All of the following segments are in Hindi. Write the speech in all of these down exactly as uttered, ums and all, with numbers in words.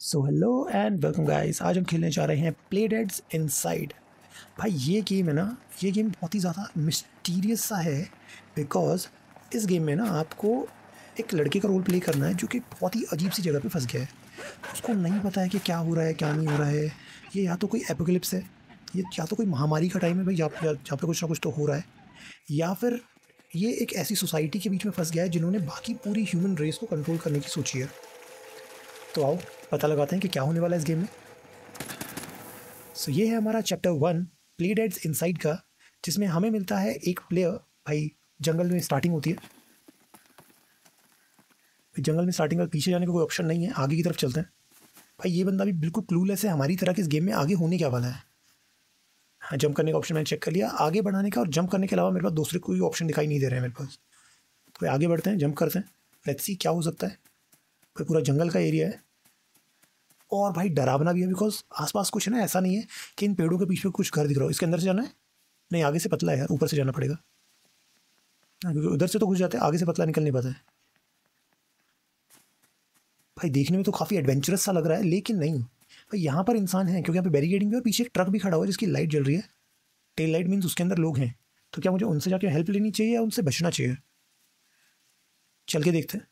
So hello and welcome guys. आज हम खेलने जा रहे हैं प्ले डेड्स इनसाइड। भाई ये गेम है ना, ये गेम बहुत ही ज़्यादा मिस्टीरियस सा है बिकॉज इस गेम में ना आपको एक लड़के का रोल प्ले करना है जो कि बहुत ही अजीब सी जगह पे फंस गया है। उसको नहीं पता है कि क्या हो रहा है क्या नहीं हो रहा है। ये या तो कोई एपोकलिप्स है, ये या तो कोई महामारी का टाइम है भाई, जहाँ जहाँ पे कुछ ना कुछ तो हो रहा है, या फिर ये एक ऐसी सोसाइटी के बीच में फंस गया है जिन्होंने बाकी पूरी ह्यूमन रेस को कंट्रोल करने की सोची है। तो आओ पता लगाते हैं कि क्या होने वाला है इस गेम में। सो so, ये है हमारा chapter one play dead's inside का, जिसमें हमें मिलता है एक प्लेयर। भाई जंगल में स्टार्टिंग होती है, जंगल में स्टार्टिंग का पीछे जाने का कोई ऑप्शन नहीं है, आगे की तरफ चलते हैं। भाई ये बंदा भी बिल्कुल क्लूलेस है हमारी तरह कि इस गेम में आगे होने क्या वाला है। हाँ, जंप करने का ऑप्शन मैंने चेक कर लिया, आगे बढ़ाने का और जंप करने के अलावा मेरे पास दूसरे कोई ऑप्शन दिखाई नहीं दे रहे हैं मेरे पास। तो आगे बढ़ते हैं, जंप करते हैं, लेट्स सी क्या हो सकता है। भाई पूरा जंगल का एरिया है और भाई डरावना भी है बिकॉज आसपास कुछ है ना, ऐसा नहीं है कि इन पेड़ों के पीछे कुछ घर दिख रहा हो। इसके अंदर से जाना है? नहीं, आगे से पतला है यार, ऊपर से जाना पड़ेगा क्योंकि उधर से तो घुस जाते हैं, आगे से पतला निकल नहीं पाता है। भाई देखने में तो काफ़ी एडवेंचरस सा लग रहा है, लेकिन नहीं भाई, यहाँ पर इंसान है क्योंकि यहाँ पे बैरिकेडिंग भी और पीछे एक ट्रक भी खड़ा हुआ है जिसकी लाइट जल रही है। टेल लाइट मीन्स उसके अंदर लोग हैं। तो क्या मुझे उनसे जाके हेल्प लेनी चाहिए या उनसे बचना चाहिए? चल के देखते हैं।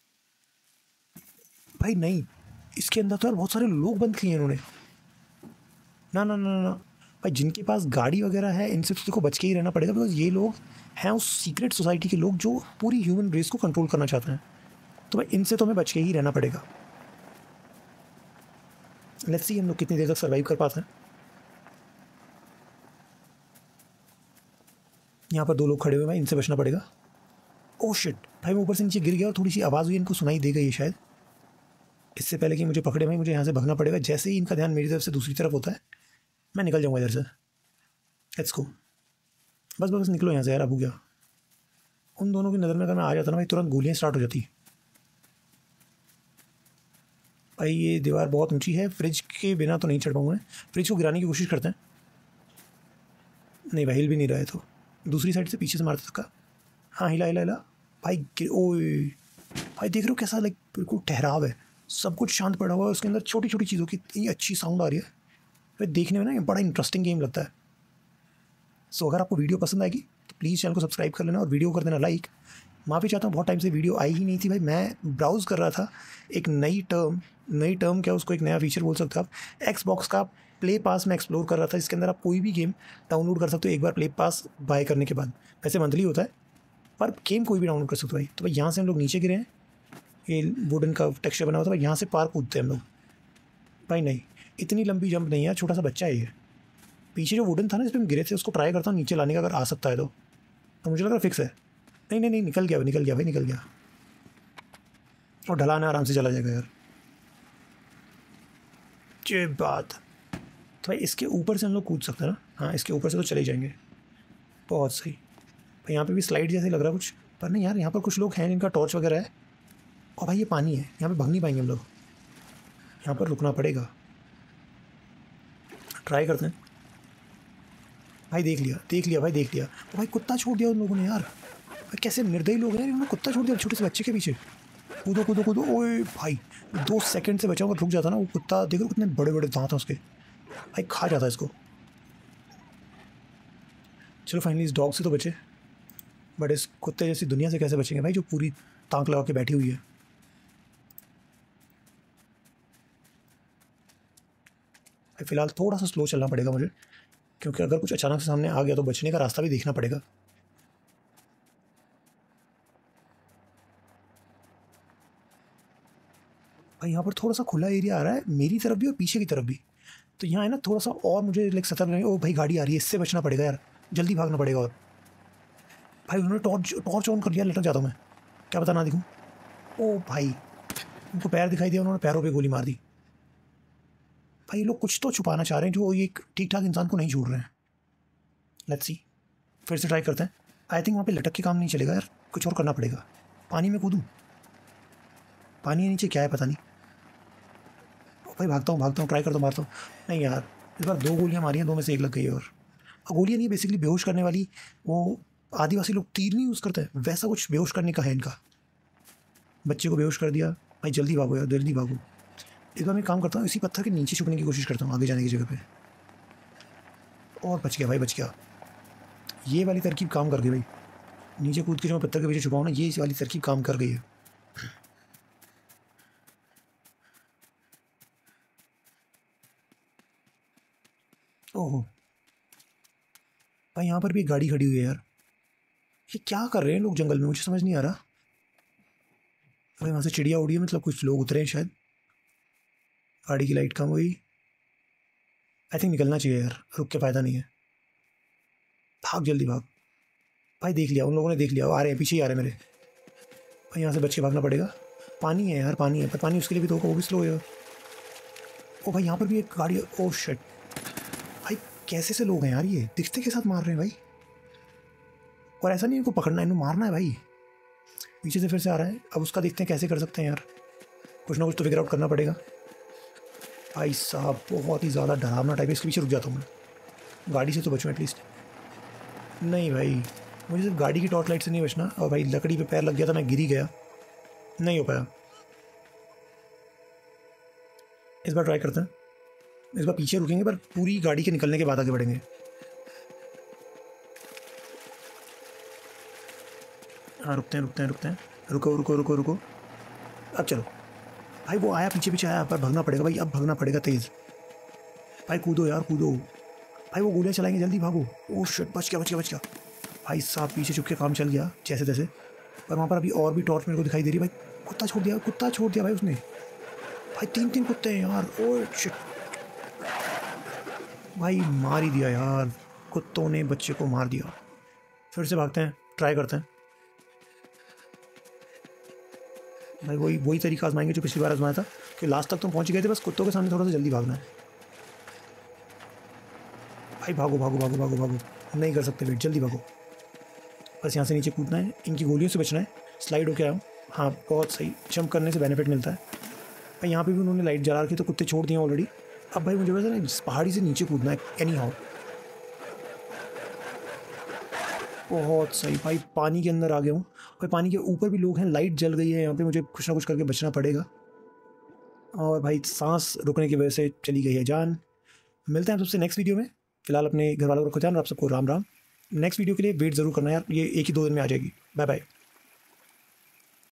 भाई नहीं, इसके अंदर तो यार बहुत सारे लोग बंद किए हैं इन्होंने। ना ना ना ना भाई, जिनके पास गाड़ी वगैरह है इनसे तो देखो बच के ही रहना पड़ेगा बिकॉज ये लोग हैं उस सीक्रेट सोसाइटी के लोग जो पूरी ह्यूमन रेस को कंट्रोल करना चाहते हैं। तो भाई इनसे तो हमें बच के ही रहना पड़ेगा। लेट्स सी हम लोग कितनी देर तक सर्वाइव कर पाते हैं। यहाँ पर दो लोग खड़े हुए हैं भाई, इनसे बचना पड़ेगा। ओह शिट भाई, मैं ऊपर से नीचे गिर गया और थोड़ी सी आवाज़ हुई, इनको सुनाई दे गई शायद। इससे पहले कि मुझे पकड़े भाई, मुझे यहाँ से भागना पड़ेगा। जैसे ही इनका ध्यान मेरी तरफ से दूसरी तरफ होता है मैं निकल जाऊँगा इधर से। लेट्स गो, बस बस निकलो यहाँ से यार, अब हो गया। उन दोनों की नज़र में अगर मैं आ जाता ना भाई, तुरंत गोलियाँ स्टार्ट हो जाती। भाई ये दीवार बहुत ऊंची है, फ्रिज के बिना तो नहीं चढ़ पाऊँगा मैं। फ्रिज को गिराने की कोशिश करते हैं। नहीं भाई, हिल भी नहीं रहा है, तो दूसरी साइड से पीछे से मारता था। हाँ हिला हिला हिला भाई, गिर। ओए भाई देख रहे हो कैसा लाइक बिल्कुल ठहराव है, सब कुछ शांत पड़ा हुआ है, उसके अंदर छोटी छोटी चीज़ों की इतनी अच्छी साउंड आ रही है। भाई देखने में ना ये बड़ा इंटरेस्टिंग गेम लगता है। सो so, अगर आपको वीडियो पसंद आएगी तो प्लीज़ चैनल को सब्सक्राइब कर लेना और वीडियो कर देना लाइक। माफ़ी चाहता हूँ, बहुत टाइम से वीडियो आई ही नहीं थी भाई। मैं ब्राउज़ कर रहा था एक नई टर्म, नई टर्म क्या उसको एक नया फीचर बोल सकते हो आप, एक्स बॉक्स का प्ले पास में एक्सप्लोर कर रहा था, जिसके अंदर आप कोई भी गेम डाउनलोड कर सकते हो एक बार प्ले पास बाय करने के बाद। वैसे मंथली होता है पर गेम कोई भी डाउनलोड कर सकते हो भाई। तो भाई यहाँ से हम लोग नीचे गिरे हैं, ये वुडन का टेक्सचर बना हुआ था भाई, यहाँ से पार कूदते हैं हम लोग। भाई नहीं, इतनी लंबी जंप नहीं है, छोटा सा बच्चा है ये। पीछे जो वुडन था ना जिस पर हम गिरे थे, उसको ट्राई करता हूँ नीचे लाने का, अगर आ सकता है तो, तो मुझे लग रहा फिक्स है। नहीं नहीं नहीं, निकल गया निकल गया भाई, निकल गया। और ढलान है, आराम से चला जाएगा यार। ये बात तो भाई, इसके ऊपर से हम लोग कूद सकते हैं ना? हाँ इसके ऊपर से तो चले जाएंगे। बहुत सही भाई, यहाँ पे भी स्लाइड जैसे लग रहा है कुछ, पर नहीं यार, यहाँ पर कुछ लोग हैं जिनका टॉर्च वगैरह है। और भाई ये पानी है, यहाँ पे भाग नहीं पाएंगे हम लोग, यहाँ पर रुकना पड़ेगा। ट्राई करते हैं। भाई देख लिया देख लिया भाई देख लिया। तो भाई कुत्ता छोड़ दिया उन लोगों ने यार, भाई कैसे निर्दयी लोग हैं यार, उन्होंने कुत्ता छोड़ दिया छोटे से बच्चे के पीछे। कूदो कूदो कूदो। ओए भाई दो सेकंड से बचा हुआ रुक जाता ना वो कुत्ता, देखो कितने बड़े बड़े दांत हैं उसके, भाई खा जाता है इसको। चलो फाइनली इस डॉग से तो बचे, बट इस कुत्ते जैसी दुनिया से कैसे बचेंगे भाई जो पूरी तांक लगा के बैठी हुई है। फिलहाल थोड़ा सा स्लो चलना पड़ेगा मुझे, क्योंकि अगर कुछ अचानक से सामने आ गया तो बचने का रास्ता भी देखना पड़ेगा। भाई यहाँ पर थोड़ा सा खुला एरिया आ रहा है मेरी तरफ भी और पीछे की तरफ भी, तो यहाँ है ना थोड़ा सा और मुझे लाइक सतर्क रहने। ओ भाई गाड़ी आ रही है, इससे बचना पड़ेगा यार, जल्दी भागना पड़ेगा। और भाई उन्होंने टॉर्च टॉर्च ऑन कर दिया, लटक जाता हूँ मैं, क्या पता ना दिखूँ। ओ भाई उनको पैर दिखाई दिया, उन्होंने पैरों पर गोली मार दी। भाई ये लोग कुछ तो छुपाना चाह रहे हैं जो ये ठीक ठाक इंसान को नहीं छोड़ रहे हैं। लेट्स सी, फिर से ट्राई करते हैं। आई थिंक वहाँ पे लटक के काम नहीं चलेगा यार, कुछ और करना पड़ेगा। पानी में कूदूँ? पानी के नीचे क्या है पता नहीं। भाई भागता हूँ भागता हूँ, ट्राई करता हूँ, मारता हूँ। नहीं यार, इस बार दो गोलियाँ मारी हैं, दो में से एक लग गई है। और गोलियाँ नहीं, बेसिकली बेहोश करने वाली, वो आदिवासी लोग तीर नहीं यूज़ करते, वैसा कुछ बेहोश करने का है इनका। बच्चे को बेहोश कर दिया। भाई जल्दी भागो यार, जल्दी भागो। इस बार मैं काम करता हूँ, इसी पत्थर के नीचे छुपने की कोशिश करता हूँ आगे जाने की जगह पे। और बच गया भाई, बच गया। ये वाली तरकीब काम कर गई भाई। नीचे कूद के जो मैं पत्थर के पीछे छुपाऊँ ना, ये वाली तरकीब काम कर गई है। ओहो भाई, यहाँ पर भी एक गाड़ी खड़ी हुई है यार। ये क्या कर रहे हैं लोग जंगल में, मुझे समझ नहीं आ रहा। भाई वहाँ से चिड़िया उड़ी है, मतलब कुछ लोग उतरे हैं शायद। गाड़ी की लाइट कम हुई। आई थिंक निकलना चाहिए यार, रुक के फ़ायदा नहीं है। भाग जल्दी भाग भाई। देख लिया उन लोगों ने, देख लिया, आ रहे हैं, पीछे ही आ रहे हैं मेरे। भाई यहाँ से बच के भागना पड़ेगा। पानी है यार, पानी है, पर पानी उसके लिए भी तो होगा, वो भी स्लो है। ओ भाई यहाँ पर भी एक गाड़ी है। ओ शिट भाई, कैसे से लोग हैं यार ये, दिखते के साथ मार रहे हैं भाई। और ऐसा नहीं है इनको पकड़ना है, इनको मारना है भाई। पीछे से फिर से आ रहा है, अब उसका देखते हैं कैसे कर सकते हैं यार। कुछ ना कुछ तो फिगर आउट करना पड़ेगा। भाई साहब बहुत ही ज़्यादा डरावना टाइप है, इसके पीछे रुक जाता हूँ मैं। गाड़ी से तो बचूँ एटलीस्ट। नहीं भाई, मुझे सिर्फ गाड़ी की टॉर्च लाइट से नहीं बचना। और भाई लकड़ी पे पैर लग गया था, मैं गिर ही गया, नहीं हो पाया। इस बार ट्राई करते हैं। इस बार पीछे रुकेंगे, पर पूरी गाड़ी के निकलने के बाद आगे बढ़ेंगे। हाँ रुकते हैं रुकते हैं रुकते हैं। रुको रुको रुको रुको, अब चलो भाई। वो आया, पीछे पीछे आया, पर भागना पड़ेगा भाई, अब भागना पड़ेगा तेज़। भाई कूदो यार कूदो भाई, वो गोलियाँ चलाएंगे, जल्दी भागो। ओह शिट, बच गया बच गया बच गया। भाई साहब पीछे छुप के काम चल गया जैसे तैसे। पर वहाँ पर अभी और भी टॉर्च मेरे को दिखाई दे रही। भाई कुत्ता छोड़ दिया, कुत्ता छोड़ दिया भाई उसने। भाई तीन तीन कुत्ते हैं यार। ओह शिट भाई, मार ही दिया यार, कुत्तों ने बच्चे को मार दिया। फिर से भागते हैं, ट्राई करते हैं भाई। वही वही तरीका आजमाएंगे जो पिछली बार आजमाया था, कि लास्ट तक तो पहुँच गए थे, बस कुत्तों के सामने थोड़ा सा जल्दी भागना है। भाई भागो भागो भागो भागो भागो, नहीं कर सकते वेट, जल्दी भागो। बस यहाँ से नीचे कूदना है, इनकी गोलियों से बचना है। स्लाइड होके आया। हाँ बहुत सही, जंप करने से बेनिफिट मिलता है भाई। यहाँ पे भी उन्होंने लाइट जला रखी, तो कुत्ते छोड़ दिए ऑलरेडी। अब भाई मुझे वैसे ना पहाड़ी से नीचे कूदना है एनी हाउ। बहुत सही भाई, पानी के अंदर आ गया हूँ भाई। पानी के ऊपर भी लोग हैं, लाइट जल गई है यहाँ पे, मुझे कुछ ना कुछ करके बचना पड़ेगा। और भाई सांस रुकने की वजह से चली गई है जान। मिलते हैं तुमसे नेक्स्ट वीडियो में। फिलहाल अपने घर वालों को रखो ध्यान, और आप सबको राम राम। नेक्स्ट वीडियो के लिए वेट ज़रूर करना यार, ये एक ही दो दिन में आ जाएगी। Bye bye.